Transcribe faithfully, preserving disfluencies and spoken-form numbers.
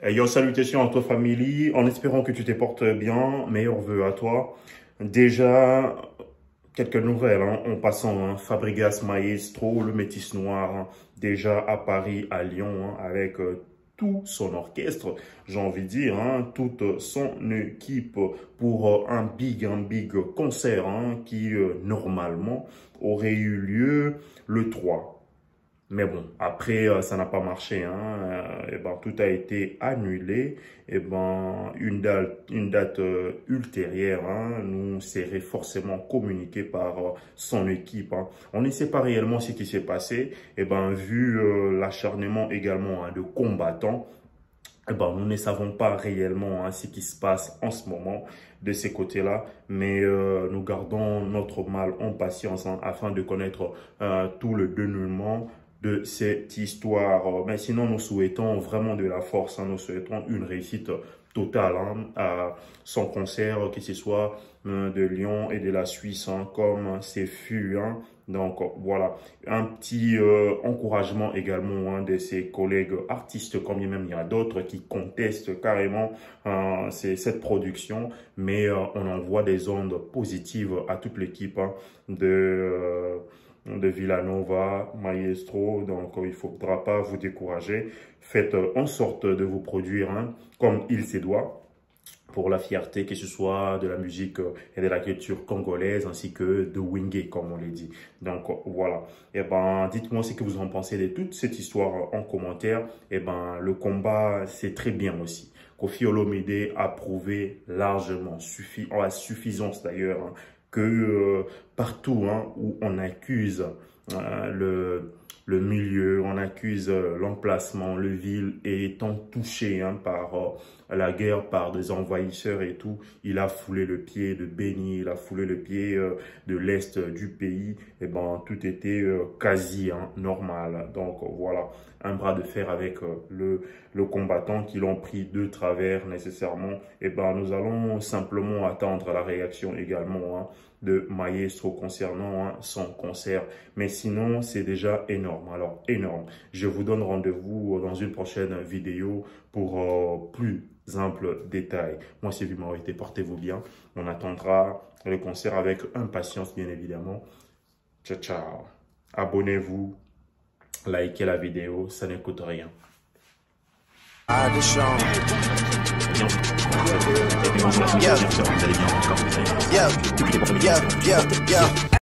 Ayant salutations à toi famille, en espérant que tu te portes bien, meilleurs vœux à toi. Déjà, quelques nouvelles, hein, en passant, hein, Fabregas Maestro, le métis noir, hein, déjà à Paris, à Lyon, hein, avec euh, tout son orchestre, j'ai envie de dire, hein, toute son équipe pour euh, un big, un big concert hein, qui, euh, normalement, aurait eu lieu le trois. Mais bon, après, euh, ça n'a pas marché. Hein. Euh, et ben, tout a été annulé. Et ben, une date, une date euh, ultérieure hein, nous serait forcément communiquée par euh, son équipe. Hein. On ne sait pas réellement ce qui s'est passé. Et ben, vu euh, l'acharnement également hein, de combattants, eh ben, nous ne savons pas réellement hein, ce qui se passe en ce moment de ces côtés-là, mais euh, nous gardons notre mal en patience hein, afin de connaître euh, tout le dénouement de cette histoire. Mais sinon, nous souhaitons vraiment de la force, hein, nous souhaitons une réussite totale hein, à son concert, que ce soit euh, de Lyon et de la Suisse, hein, comme c'est fut. Hein. Donc voilà, un petit euh, encouragement également hein, de ses collègues artistes, comme même il y a d'autres qui contestent carrément euh, cette production, mais euh, on envoie des ondes positives à toute l'équipe hein, de... Euh, de Villanova, Maestro, donc il ne faudra pas vous décourager. Faites en sorte de vous produire hein, comme il se doit pour la fierté que ce soit de la musique et de la culture congolaise ainsi que de Wingé comme on l'a dit. Donc voilà. Et ben dites-moi ce que vous en pensez de toute cette histoire en commentaire. Et ben le combat c'est très bien aussi. Koffi Olomide a prouvé largement, suffi en la suffisance d'ailleurs, hein, que euh, partout hein, où on accuse euh, le, le milieu, on accuse euh, l'emplacement, le ville étant touché hein, par euh, la guerre, par des envahisseurs et tout, il a foulé le pied de Béni, il a foulé le pied euh, de l'est du pays, et ben tout était euh, quasi hein, normal. Donc voilà, un bras de fer avec euh, le, le combattant qui l'ont pris de travers nécessairement, et ben nous allons simplement attendre la réaction également hein, de Maestro concernant hein, son concert. Mais sinon, c'est déjà énorme. Alors, énorme. Je vous donne rendez-vous dans une prochaine vidéo pour euh, plus amples détails. Moi, c'est Vimawete. Portez-vous bien. On attendra le concert avec impatience, bien évidemment. Ciao, ciao. Abonnez-vous. Likez la vidéo. Ça ne coûte rien. Yeah, yeah, yeah, yeah, yeah.